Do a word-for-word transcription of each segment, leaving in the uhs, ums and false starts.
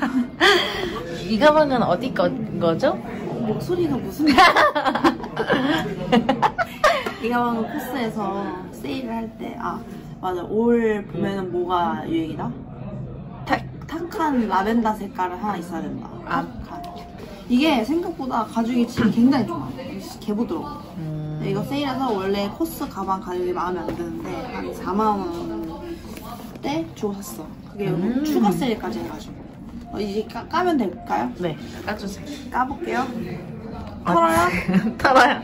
이 가방은 어디 거, 거죠? 목소리가 무슨 이 가방은 코스에서 세일을 할 때 아 맞아 올 봄에는 뭐가 유행이다? 타, 탁한 라벤더 색깔을 하나 있어야 된다. 아. 탁한. 이게 생각보다 가죽이 질이 굉장히 좋아. 개부드러워. 음. 이거 세일해서 원래 코스 가방 가격이 마음에 안 드는데 한 사만 원대 주고 샀어. 그게 음. 추가 세일까지 해가지고. 어, 이제 까, 까면 될까요? 네, 까주세요. 까볼게요. 아, 털어요? 털어요.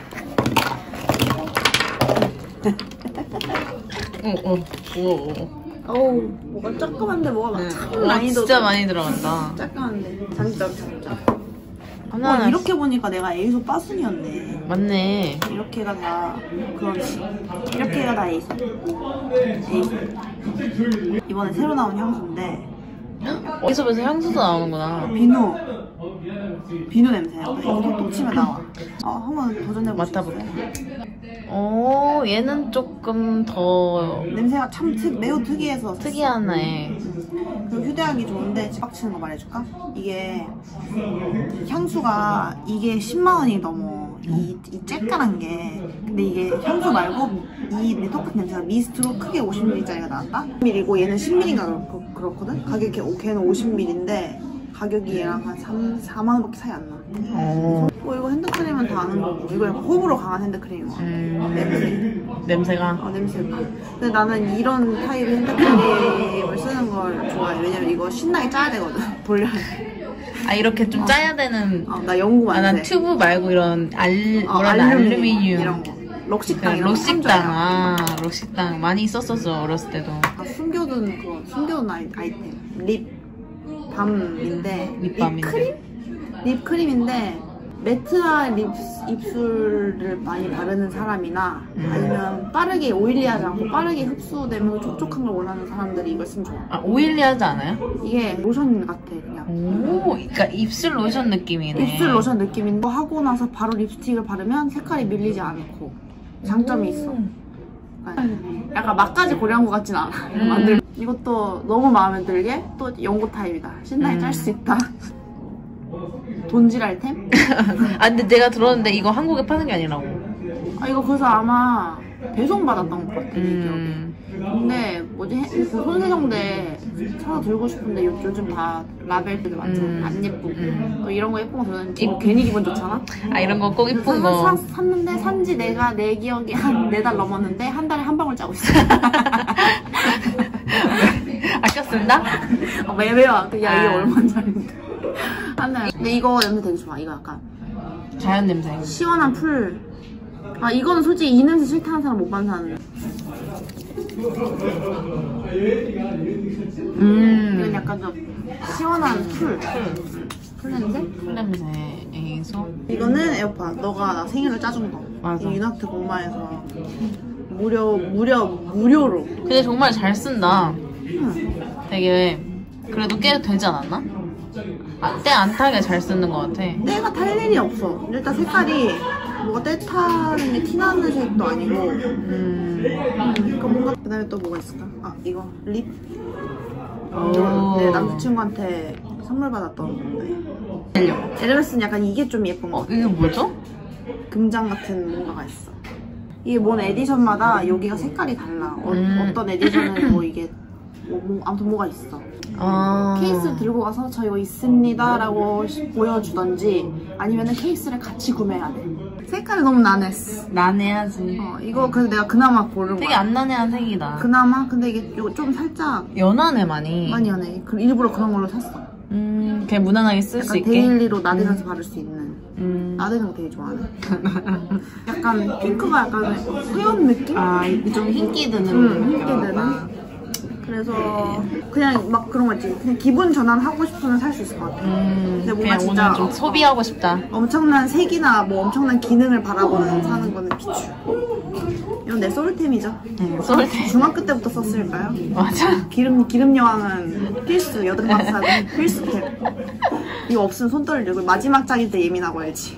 오, 오, 오, 오. 어우, 뭐가 조그만데 뭐가 막 참 많이 진짜 들어. 많이 들어간다. 조그만데. 장점, 장점. 하나 어, 이렇게 보니까 내가 에이소 빠순이었네. 맞네. 이렇게가 다 그렇지. 이렇게가 다 에이소. 에이소. 이번에 새로 나온 향수인데 어디서부터 향수도 나오는구나. 비누. 비누 냄새야. 이거 톡톡 치면 나와. 어, 한번 도전해볼게요. 맡아볼게. 오, 얘는 조금 더 냄새가 참 특, 매우 특이해서 특이하네. 그리고 휴대하기 좋은데 집 빡치는 거 말해줄까? 이게 향수가 이게 십만 원이 넘어. 이, 이 쬐까란 게. 근데 이게 향수 말고 이 똑같은 냄새가 미스트로 크게 오십 밀리리터짜리가 나왔다? 십 밀리리고 얘는 십 밀리리인가 그렇, 그렇거든? 가격이 걔는 오십 밀리리인데 가격이 얘랑 한 삼, 사만 원밖에 차이 안 나. 오. 어, 이거 핸드크림은 다 아는 거고 이거 약간 호불호 강한 핸드크림이야. 음, 냄새. 냄새가. 어, 냄새가. 근데 나는 이런 타입의 핸드크림을 쓰는 걸 좋아해. 왜냐면 이거 신나게 짜야 되거든. 볼륨. 아, 이렇게 좀 짜야 되는. 어, 나 연구 아, 많이 난 해. 튜브 말고 이런 알, 어, 뭐라 나 알루미늄, 알루미늄. 이런 거. 록식당 그 이런 록식당. 거. 아, 록식당. 많이 썼었어, 어렸을 때도. 아, 숨겨둔 그거. 숨겨둔 아이, 아이템. 립밤인데. 립밤인데. 립크림? 립크림인데. 매트한 립, 입술을 많이 바르는 사람이나 음. 아니면 빠르게 오일리하지 않고 빠르게 흡수되면서 촉촉한 걸 원하는 사람들이 이걸 쓰면 좋아. 아, 오일리하지 않아요? 이게 로션 같아 그냥. 오, 그러니까 입술 로션 느낌이네. 입술 로션 느낌인 거 하고 나서 바로 립스틱을 바르면 색깔이 밀리지 않고 장점이 있어. 약간 막까지 고려한 것 같진 않아. 음. 만들. 이것도 너무 마음에 들게 또 연고 타입이다. 신나게 음. 짤 수 있다. 돈질 아이템? 아, 근데 내가 들었는데 이거 한국에 파는 게 아니라고. 아 이거 그래서 아마 배송 받았던 것 같아. 음. 근데 뭐지 해- 그 손세정대 사서 들고 싶은데 요, 요즘 다 라벨들 완전 음. 안 예쁘고 음. 또 이런 거 예쁜 거 들으면 기분, 괜히 기분 좋잖아. 아, 이런 거 꼭 이쁜 사, 거. 사, 샀는데 산지 내가 내 기억이 한 네 달 넘었는데 한 달에 한 방울 짜고 있어. 아껴 쓴다? 어, 매매와 야 이게 아. 얼마짜리인데. 한 달. 근데 이거 냄새 되게 좋아. 이거 약간 자연 냄새. 시원한 풀. 아 이거는 솔직히 이 냄새 싫다는 사람 못 받는 사람. 음. 이건 약간 좀 시원한 풀. 풀 냄새? 풀 냄새. 에이소. 이거는 에어팟. 너가 나 생일을 짜준 거. 맞아. 이 유나트 공마에서 무료 무료 무료로. 근데 정말 잘 쓴다. 응. 되게 그래도 꽤 되지 않았나? 아, 때 안 타게 잘 쓰는 것 같아. 때가 탈 일이 없어. 일단 색깔이 뭐가 때 타는 게 티나는 색도 아니고. 음. 음, 그 뭔가 그다음에 또 뭐가 있을까? 아 이거 립. 오. 내 남자친구한테 선물 받았던 건데. 에르메스는 약간 이게 좀 예쁜 거. 어, 이게 뭐죠? 금장 같은 뭔가가 있어. 이게 뭔 에디션마다 여기가 색깔이 달라. 어, 음. 어떤 에디션은 뭐 이게 뭐, 뭐 아무튼 뭐가 있어. 아. 케이스 들고 가서 저 이거 있습니다 라고 보여주던지 아니면은 케이스를 같이 구매해야 돼. 색깔이 너무 난해했어. 난해하지. 어, 이거 그래서 내가 그나마 고른 되게 거야. 안 난해한 색이다. 그나마? 근데 이게 이거 좀 살짝 연하네 많이. 많이 연해. 그 일부러 그런 걸로 샀어. 음, 그냥 무난하게 쓸 수 약간 있게. 데일리로 나대면서 바를 수 있는. 음. 나대는 거 되게 좋아하네. 약간 핑크가 약간 회원 느낌? 아, 좀 흰기 드는. 응, 흰기 드는. 그래서 그냥 막 그런 거 있지. 그냥 기분 전환하고 싶으면 살 수 있을 것 같아. 음, 근데 뭔가 그냥 진짜 오늘 좀 소비하고 싶다. 엄청난 색이나 뭐 엄청난 기능을 바라보는 사는 거는 비추. 이건 내 솔템이죠. 응, 솔템. 중학교 때부터 썼을까요? 맞아. 기름 기름 여왕은 필수. 여든 박사는 필수템. 이거 없으면 손 떨려. 그리고 마지막 짝일 때 예민하고 알지.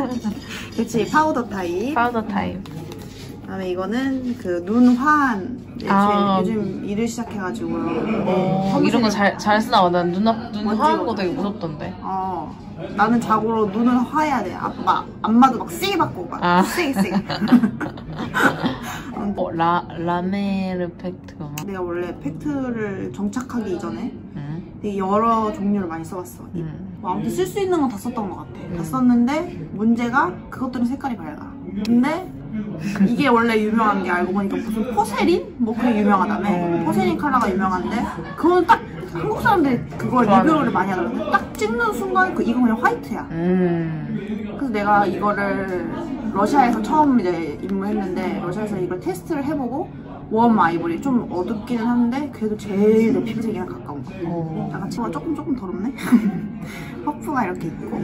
그치 파우더 타입. 파우더 타입. 그다음에 이거는 그 눈 환 네, 아. 요즘 일을 시작해가지고 어, 이런 거 잘 잘 쓰나 봐. 난 눈, 앞- 눈 뭔지 화한 거 모르겠어. 되게 무섭던데. 어, 나는 자고로 눈은 화해야 돼. 아빠 안마도 막 세게 받고 막 아. 세게 세게. 어, 라, 라메르 팩트가 막. 내가 원래 팩트를 정착하기 이전에 응? 되게 여러 종류를 많이 써봤어. 응. 뭐 아무튼 쓸 수 있는 건 다 썼던 것 같아. 음. 다 썼는데 문제가 그것들은 색깔이 밝아. 근데 이게 원래 유명한 게 알고 보니까 무슨 포세린? 뭐 그게 유명하다며. 음. 포세린 컬러가 유명한데 그건 딱 한국 사람들이 그걸 좋아하는 리뷰를 많이 하더라고. 딱 찍는 순간 그 이거 그냥 화이트야. 음. 그래서 내가 이거를 러시아에서 처음 이제 입문했는데 러시아에서 이걸 테스트를 해보고 웜 아이보리 좀 어둡기는 한데 그래도 제일 내 피부색이랑 가까운 거. 어. 약간 치마가 조금 조금 더럽네. 퍼프가 이렇게 있고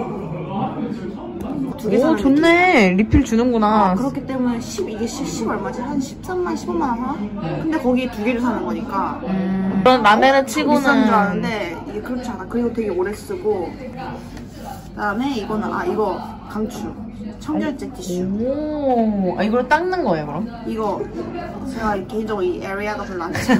두 개 오, 사는 좋네. 리필 주는구나. 아, 그렇기 때문에 십 이게 십, 십 얼마지? 한 십삼만, 십오만 원 하나? 근데 거기에 두 개를 사는 거니까 음. 그런 라메르 치고는. 비싼 줄 아는데 이게 그렇지 않아. 그리고 되게 오래 쓰고 그다음에 이거는 아 이거 강추 청결제 티슈. 오. 아, 이걸 닦는 거예요, 그럼? 이거 제가 개인적으로 이 에리아가 별로 안 좋아요.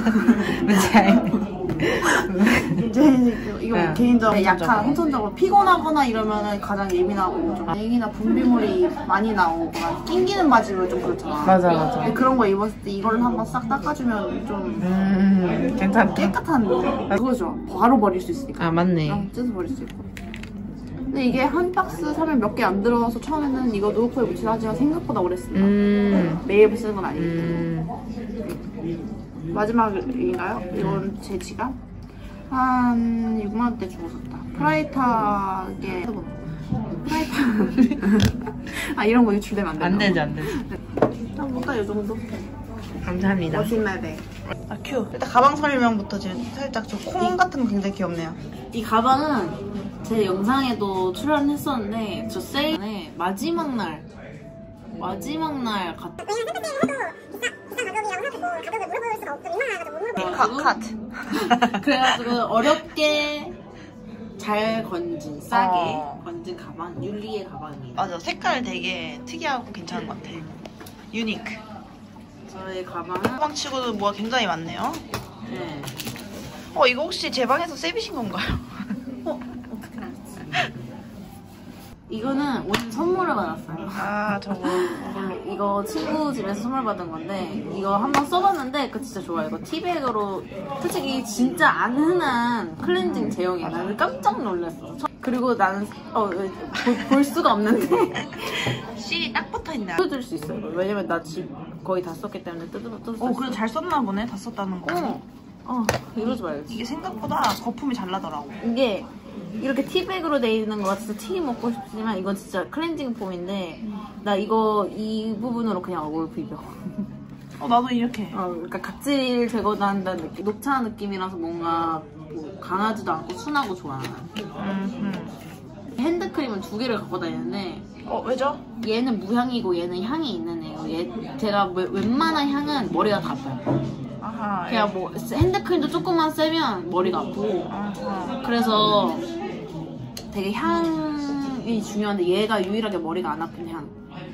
이제 이거 네. 개인적으로 약간 선천적으로. 선천적으로 피곤하거나 이러면 가장 예민하고 좀 냉이나 분비물이 많이 나오거나 낑기는 바지로 좀 그렇잖아. 맞아, 맞아. 근데 그런 거 입었을 때 이걸 한번 싹 닦아주면 좀 음, 괜찮다. 깨끗한 그거죠. 바로 버릴 수 있으니까. 아, 맞네. 어, 찢어서 버릴 수 있고. 근데 이게 한 박스 사면 몇 개 안 들어서 처음에는 이거 노코에 묻히려 하지만 생각보다 오래 씁니다. 음. 매일 쓰는 건 아니니까. 음. 마지막인가요? 이건 제 지갑? 한 육만 원대 주고 샀다. 프라이타게 프라이타 아 이런 거 유출되면 안 되나? 안 되지, 안 되지. 한 뭐가 이 정도? 감사합니다. 머신메베. 아 큐. 일단 가방 설명부터 지금 살짝 좀 콩 같은 거 굉장히 귀엽네요. 이 가방은 제 영상에도 출연했었는데 저 세일에 마지막 날 마지막 날 갔다. 카트. 그래가지고 어렵게 잘 건진 싸게 어. 건진 가방 율리의 가방이에요. 맞아. 색깔 되게 특이하고 괜찮은 것 같아. 유니크. 저의 가방은 가방 치고도 뭐가 굉장히 많네요. 네. 어 이거 혹시 제 방에서 세비신 건가요? 어 어떻게 알았지? 이거는 오늘 선물을 받았어요. 아 저거 이걸로 이거 친구 집에서 선물 받은 건데 이거 한번 써봤는데 그 진짜 좋아요. 이거 티백으로 솔직히 진짜 안 흔한 클렌징 제형이야. 나는 깜짝 놀랐어. 그리고 나는 어, 볼, 볼 수가 없는데 실이 딱 붙어있네. 뜯을 수 있어요. 이걸. 왜냐면 나 집 거의 다 썼기 때문에 뜯을 뜯을 수 어 있어. 그래 잘 썼나 보네. 다 썼다는 거. 어, 어 이러지 말지. 이게 생각보다 거품이 잘 나더라고. 이게 이렇게 티백으로 돼 있는 거 진짜 티 먹고 싶지만 이건 진짜 클렌징 폼인데 나 이거 이 부분으로 그냥 얼굴 비벼. 어 나도 이렇게. 어, 그러니까 각질 제거한다는 느낌. 녹차 느낌이라서 뭔가 뭐 강하지도 않고 순하고 좋아. 음, 핸드크림은 두 개를 갖고 다니는데 어 왜죠? 얘는 무향이고 얘는 향이 있는 애예요. 얘 제가 웬- 웬만한 향은 머리가 다 아파요. 아하. 그냥 뭐 핸드크림도 조금만 세면 머리가 아프고 아하. 그래서 되게 향이 중요한데 얘가 유일하게 머리가 안 아픈 향.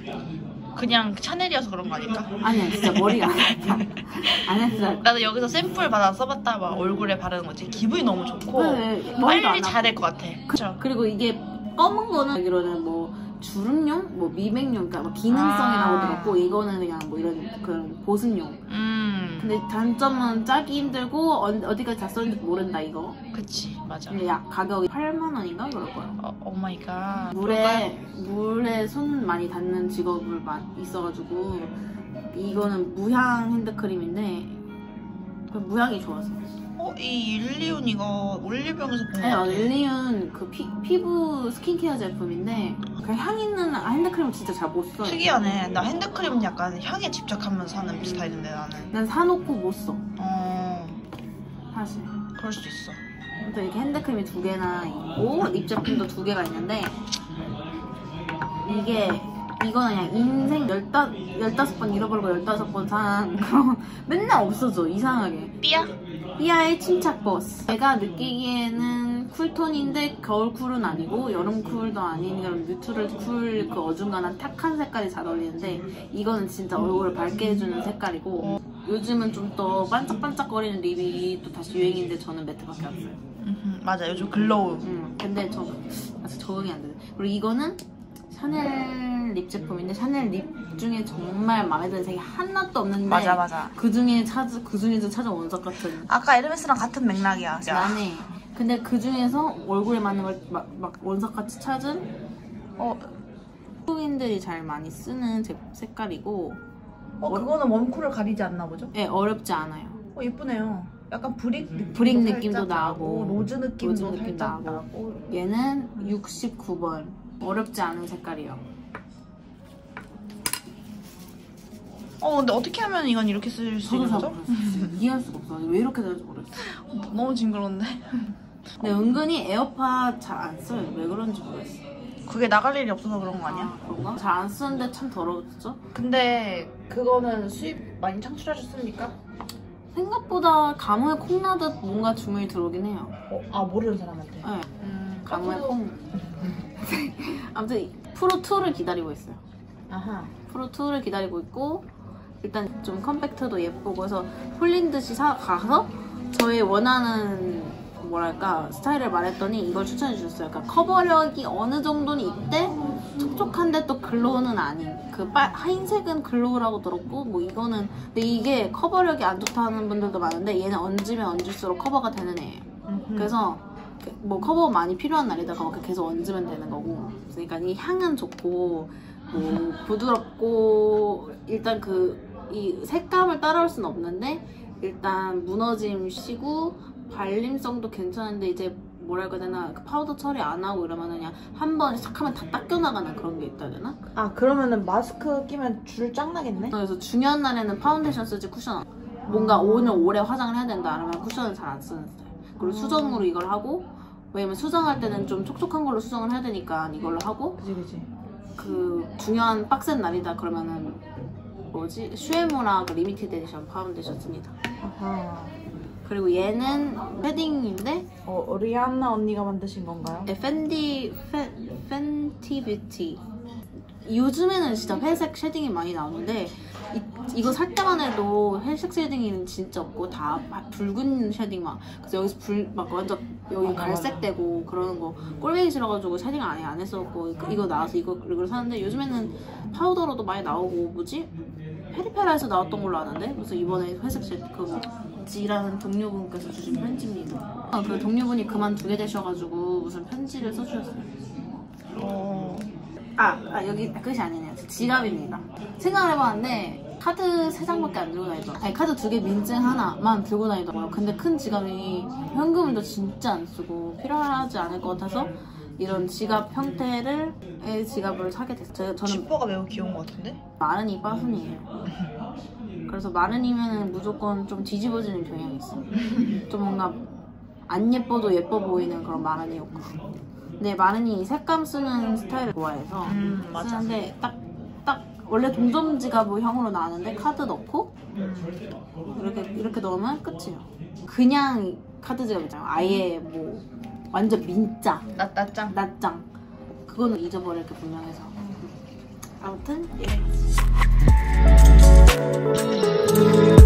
그냥 샤넬이어서 그런 거 아닐까? 아니야 진짜 머리가 안 아파. 안 했어. 나도 여기서 샘플 받아 써봤다 막 얼굴에 바르는 거지. 기분이 너무 좋고 그래, 머리가 빨리 안 잘 될 것 같아. 그쵸? 그리고 이게 검은 거는 여기로는 뭐 주름용, 뭐 미백용, 그러니까 뭐 기능성이라고 아. 들었고 이거는 그냥 뭐 이런 그런 보습용. 음. 근데 단점은 짜기 힘들고 어, 어디까지 다 썼는지 모른다 이거. 그치 맞아. 근데 약 가격이 팔만 원인가 그럴 거야. 어, 오 마이 갓. 물에 물에 손 많이 닿는 직업을 많이 있어가지고 이거는 무향 핸드크림인데 그 무향이 좋아서. 어, 이 율리온 이거 올리브영에서 본 거 네, 같아. 맞아. 릴리온 그 피, 피부 스킨케어 제품인데 그 향 있는 핸드크림을 진짜 잘 못 써요. 특이하네. 나 핸드크림은 약간 향에 집착하면서 하는 스타일인데 나는. 난 사놓고 못 써. 어, 사실. 그럴 수도 있어. 또 이렇게 핸드크림이 두 개나 있고 립 제품도 두 개가 있는데 이게 이거는 그냥 인생 열다, 열다섯 번 잃어버리고 열다섯 번 산 그런 맨날 없어져 이상하게. 삐야? 삐아의 침착 버스. 내가 느끼기에는 쿨톤인데 겨울 쿨은 아니고 여름 쿨도 아닌 그런 뉴트럴 쿨 그 어중간한 탁한 색깔이 잘 어울리는데 이거는 진짜 얼굴을 밝게 해주는 색깔이고 요즘은 좀 더 반짝반짝거리는 립이 또 다시 유행인데 저는 매트밖에 안 써요. 음, 맞아, 요즘 글로우. 음, 근데 저 아직 적응이 안 되네. 그리고 이거는 샤넬 립 제품인데 샤넬 립 중에 정말 마음에 드는 색이 하나도 없는데 맞아, 맞아. 그 중에 찾아 그 중에서 찾은 원석 같은 아까 에르메스랑 같은 맥락이야. 나네. 근데 그 중에서 얼굴에 맞는 걸 막 막 원석 같이 찾은 어, 한국인들이 잘 많이 쓰는 제 색깔이고. 어 그거는 웜쿨을 가리지 않나 보죠? 네, 어렵지 않아요. 어, 예쁘네요. 약간 브릭 느낌도, 브릭 느낌도 살짝 나고, 로즈 느낌도 로즈 느낌 살짝 나고. 나고. 얘는 육십구 번. 어렵지 않은 색깔이요. 어 근데 어떻게 하면 이건 이렇게 쓸 수 있는 거죠? 이해할 수가 없어. 왜 이렇게 되는지 모르겠어. 너무 징그러운데? 근데 은근히 에어팟 잘 안 써요. 왜 그런지 모르겠어. 그게 나갈 일이 없어서 그런 거 아니야? 아, 그런가? 잘 안 쓰는데 참 더러웠죠? 근데 그거는 수입 많이 창출하셨습니까? 생각보다 가무에 콩 나듯 뭔가 주문이 들어오긴 해요. 어, 아 모르는 사람한테. 네. 음, 가무에 카푸도- 콩. 아무튼 프로이를 기다리고 있어요. 아하. 프로이를 기다리고 있고 일단 좀 컴팩트도 예쁘고 해서 홀린 듯이 사, 가서 저의 원하는 뭐랄까 스타일을 말했더니 이걸 추천해 주셨어요. 그러니까 커버력이 어느 정도는 있대 촉촉한데 또 글로우는 아닌 그 빨, 흰색은 글로우라고 들었고 뭐 이거는 근데 이게 커버력이 안 좋다는 분들도 많은데 얘는 얹으면 얹을수록 커버가 되는 애예요. 음흠. 그래서 뭐 커버 많이 필요한 날에다가 계속 얹으면 되는 거고 그러니까 이 향은 좋고 뭐 부드럽고 일단 그 이 색감을 따라올 수는 없는데 일단 무너짐 쉬고 발림성도 괜찮은데 이제 뭐랄까 되나 그 파우더 처리 안 하고 이러면 그냥 한 번 싹 하면 다 닦여 나가는 그런 게 있다 해야 되나? 아 그러면은 마스크 끼면 줄 짱 나겠네? 그래서 중요한 날에는 파운데이션 쓰지 쿠션 안 뭔가 오늘 오래 화장을 해야 된다 그러면 쿠션을 잘 안 쓰는 스타일. 그리고 수정으로 이걸 하고 왜냐면 수정할 때는 좀 촉촉한 걸로 수정을 해야 되니까 이걸로 하고 그지 그지. 그 중요한 빡센 날이다 그러면은 뭐지? 슈에모라 그 리미티드 에디션 파운데이션 씁니다. 아하. 그리고 얘는 패딩인데 어 리안나 언니가 만드신 건가요? 네, 팬디 팬, 팬티 뷰티 요즘에는 진짜 회색 쉐딩이 많이 나오는데 이, 이거 살 때만 해도 회색 쉐딩이 진짜 없고 다 붉은 쉐딩 막 그래서 여기서 불 막 완전 여기 맞아, 갈색되고 그러는 거 꼴보기 싫어가지고 쉐딩 안에 안 했었고 이거 나와서 이거 이걸 사는데 요즘에는 파우더로도 많이 나오고 뭐지? 페리페라에서 나왔던 걸로 아는데 그래서 이번에 회색 쉐딩 그거 지라는 동료분께서 주신 편지입니다. 아, 그 동료분이 그만두게 되셔가지고 무슨 편지를 써주셨어요. 어. 아, 아 여기 끝이 아니네요. 지갑입니다. 생각을 해봤는데 카드 세 장밖에 안 들고 다니더라고요. 아니 카드 두 개 민증 하나만 들고 다니더라고요. 근데 큰 지갑이 현금도 진짜 안 쓰고 필요하지 않을 것 같아서 이런 지갑 형태를 의 지갑을 사게 됐어요. 저는 지퍼가 매우 귀여운 것 같은데? 마르니 빠순이에요. 그래서 마르니면은 무조건 좀 뒤집어지는 경향이 있어요. 좀 뭔가 안 예뻐도 예뻐 보이는 그런 마르니 효과. 근데 마르니 색감 쓰는 스타일을 좋아해서 음, 맞아. 쓰는데 딱, 딱 원래 동전 지갑형으로 나왔는데 카드 넣고 음. 이렇게 이렇게 넣으면 끝이에요. 그냥 카드 지갑 있잖아요. 아예 뭐 완전 민짜 낫낫짱. 낱장 그거는 잊어버릴 게 분명해서 아무튼 예.